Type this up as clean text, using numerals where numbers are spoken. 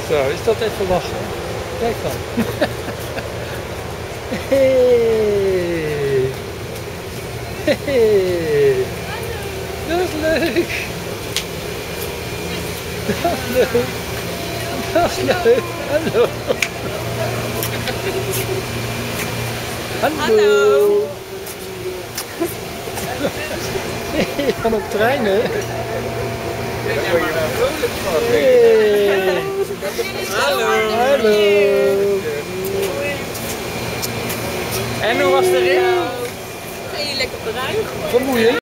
Zo, is dat even lachen? Kijk dan. Hey. Hey. Dat is leuk. Dat is leuk. Dat is leuk. Hallo. Hallo. Hey, van het trein, hè? Hey. Hallo. Hallo. En hoe was de rit? Ga je lekker op de ruimte? Vermoeiend.